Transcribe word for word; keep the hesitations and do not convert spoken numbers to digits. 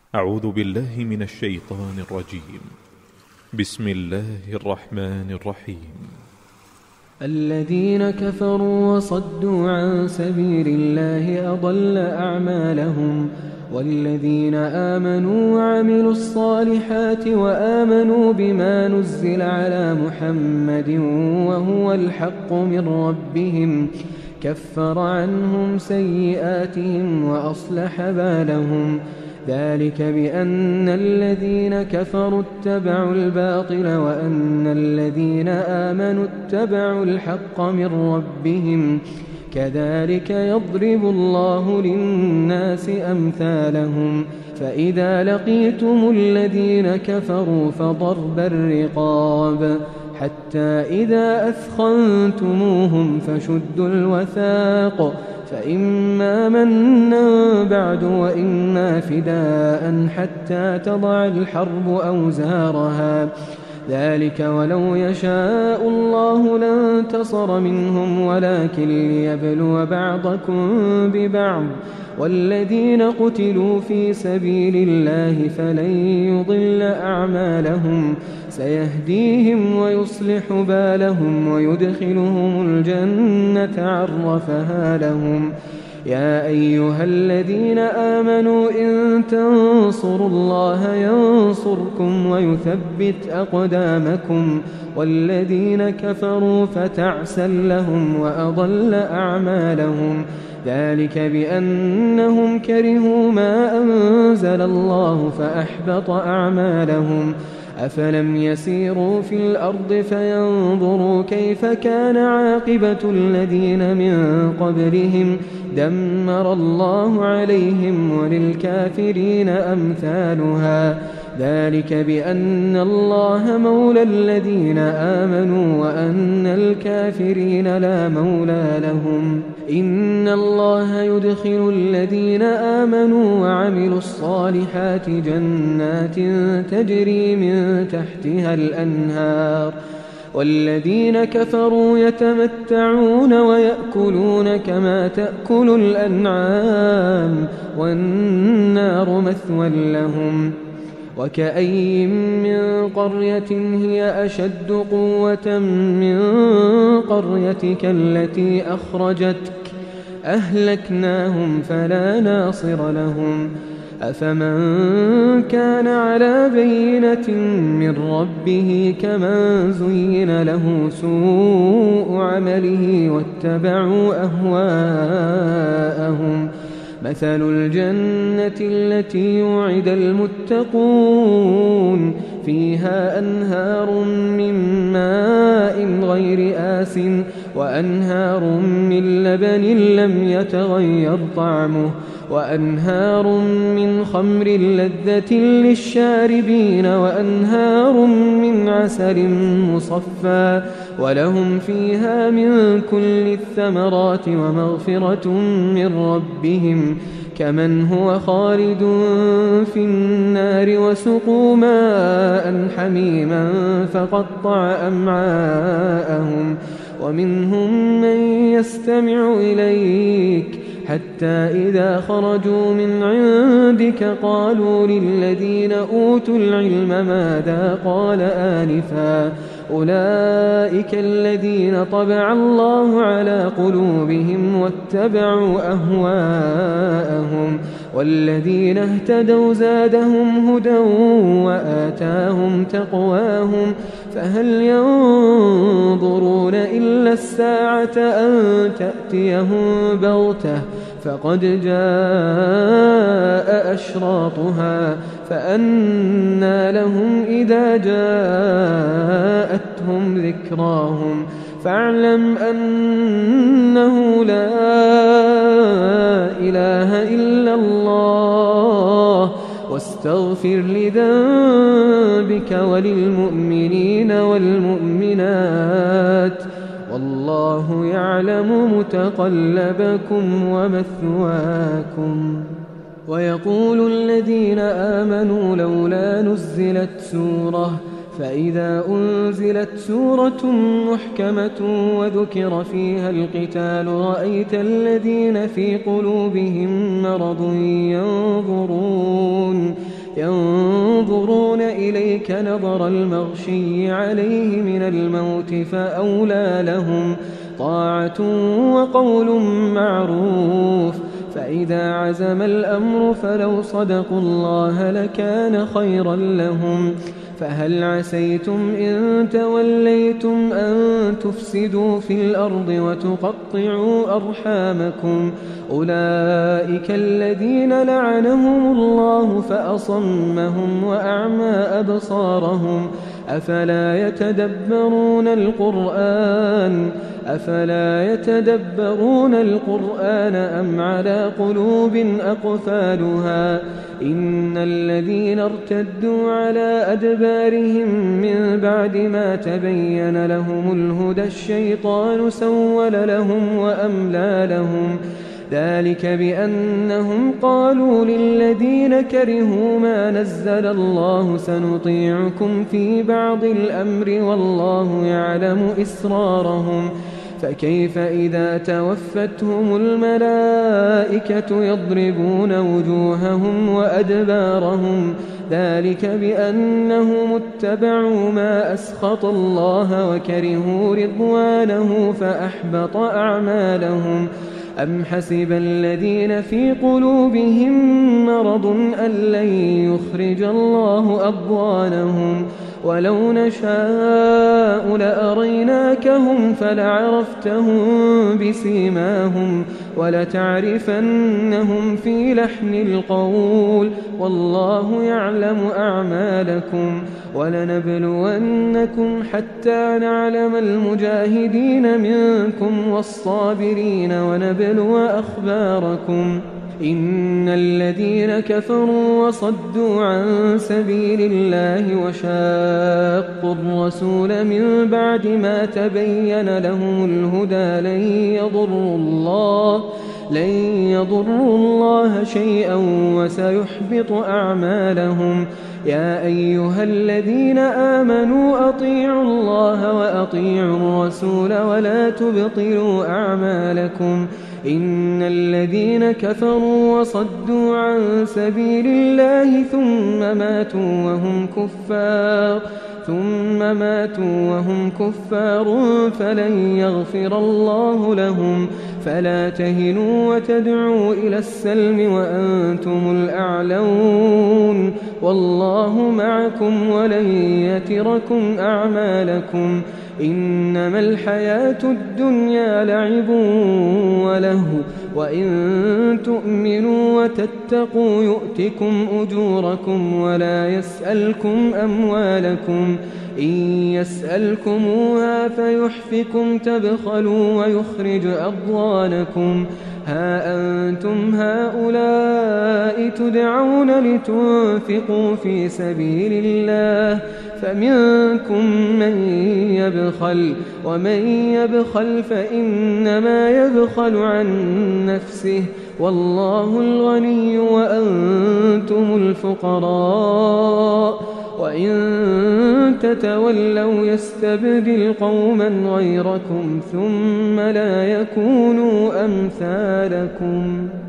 أعوذ بالله من الشيطان الرجيم. بسم الله الرحمن الرحيم. الذين كفروا وصدوا عن سبيل الله أضل أعمالهم، والذين آمنوا وعملوا الصالحات وآمنوا بما نزل على محمد وهو الحق من ربهم كفر عنهم سيئاتهم وأصلح بالهم. ذلك بأن الذين كفروا اتبعوا الباطل وأن الذين آمنوا اتبعوا الحق من ربهم. كذلك يضرب الله للناس أمثالهم. فإذا لقيتم الذين كفروا فضرب الرقاب حتى إذا أثخنتموهم فشدوا الوثاق، فإما منا بعد وإما فداء حتى تضع الحرب أوزارها. ذلك ولو يشاء الله لانتصر منهم ولكن ليبلو بعضكم ببعض. والذين قتلوا في سبيل الله فلن يضل أعمالهم، سيهديهم ويصلح بالهم ويدخلهم الجنة عرفها لهم. يا أيها الذين آمنوا إن تنصروا الله ينصركم ويثبت أقدامكم. والذين كفروا فتعسا لهم وأضل أعمالهم. ذلك بأنهم كرهوا ما أنزل الله فأحبط أعمالهم. أفلم يسيروا في الأرض فينظروا كيف كان عاقبة الذين من قبلهم دمر الله عليهم وللكافرين أمثالها. ذلك بأن الله مولى الذين آمنوا وأن الكافرين لا مولى لهم. إن الله يدخل الذين آمنوا وعملوا الصالحات جنات تجري من تحتها الأنهار، والذين كفروا يتمتعون ويأكلون كما تأكل الأنعام والنار مثوى لهم. وكأي من قرية هي أشد قوة من قريتك التي أخرجتك أهلكناهم فلا ناصر لهم. أفمن كان على بينة من ربه كمن زين له سوء عمله واتبعوا أهواءهم. مثل الجنة التي يوعد المتقون فيها أنهار من ماء غير آسٍ وأنهار من لبن لم يتغير طعمه وأنهار من خمر لذة للشاربين وأنهار من عسل مصفى ولهم فيها من كل الثمرات ومغفرة من ربهم كمن هو خالد في النار وسقوا ماء حميما فقطع أمعاءهم. ومنهم من يستمع إليك حتى إذا خرجوا من عندك قالوا للذين أوتوا العلم ماذا قال آنفا أولئك الذين طبع الله على قلوبهم واتبعوا أهواءهم. والذين اهتدوا زادهم هدى وآتاهم تقواهم. فهل ينظرون إلا الساعة أن تأتيهم بغتة فقد جاء أشراطها فأنى لهم إذا جاءتهم ذكراهم. فاعلم أنه لا إله إلا الله واستغفر لذنبك وللمؤمنين والمؤمنات والله يعلم متقلبكم ومثواكم. ويقول الذين آمنوا لولا نزلت سورة فإذا أنزلت سورة محكمة وذكر فيها القتال رأيت الذين في قلوبهم مرض ينظرون ينظرون إليك نظر المغشي عليه من الموت فأولى لهم طاعة وقول معروف. فإذا عزم الأمر فلو صدقوا الله لكان خيرا لهم. فهل عسيتم إن توليتم أن تفسدوا في الأرض وتقطعوا أرحامكم؟ أولئك الذين لعنهم الله فأصمهم وأعمى أبصارهم. أفلا يتدبرون القرآن أفلا يتدبرون القرآن أم على قلوب أقفالها؟ إن الذين ارتدوا على أدبارهم من بعد ما تبين لهم الهدى الشيطان سول لهم وأملى لهم. ذلك بأنهم قالوا للذين كرهوا ما نزل الله سنطيعكم في بعض الأمر والله يعلم إسرارهم. فكيف إذا توفتهم الملائكة يضربون وجوههم وأدبارهم؟ ذلك بأنهم اتبعوا ما أسخط الله وكرهوا رضوانه فأحبط أعمالهم. أم حسب الذين في قلوبهم مرض أن لن يخرج الله أضغانهم؟ ولو نشاء لأريناكهم فلعرفتهم بسيماهم ولتعرفنهم في لحن القول والله يعلم أعمالكم. ولنبلونكم حتى نعلم المجاهدين منكم والصابرين ونبلو أخباركم. إن الذين كفروا وصدوا عن سبيل الله وشاقوا الرسول من بعد ما تبين لهم الهدى لن يضروا الله لن يضروا الله شيئا وسيحبط أعمالهم. يا أيها الذين آمنوا أطيعوا الله وأطيعوا الرسول ولا تبطلوا أعمالكم. إن الذين كفروا وصدوا عن سبيل الله ثم ماتوا وهم كفار ثم ماتوا وهم كفار فلن يغفر الله لهم. فلا تهنوا وتدعوا إلى السلم وأنتم الأعلون والله معكم ولن يتركم أعمالكم. إنما الحياة الدنيا لعب ولهو وإن تؤمنوا وتتقوا يؤتكم أجوركم ولا يسألكم أموالكم. إن يسألكموها فيحفكم تبخلوا ويخرج أضغانكم. ها أنتم هؤلاء تدعون لتنفقوا في سبيل الله فمنكم من يبخل ومن يبخل فإنما يبخل عن نفسه والله الغني وأنتم الفقراء. وإن تتولوا يستبدل قوما غيركم ثم لا يكونوا أمثالكم.